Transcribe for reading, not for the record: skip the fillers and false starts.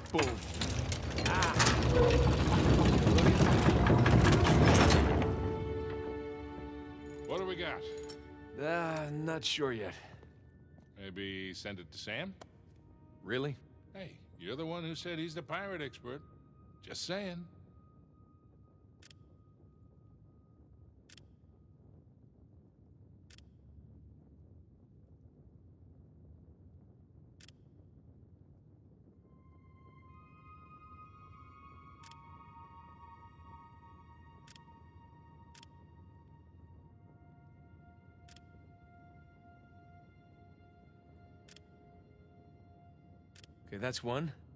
Boom. What do we got? Not sure yet. Maybe send it to Sam? Really? Hey, you're the one who said he's the pirate expert. Just saying. Okay, that's one.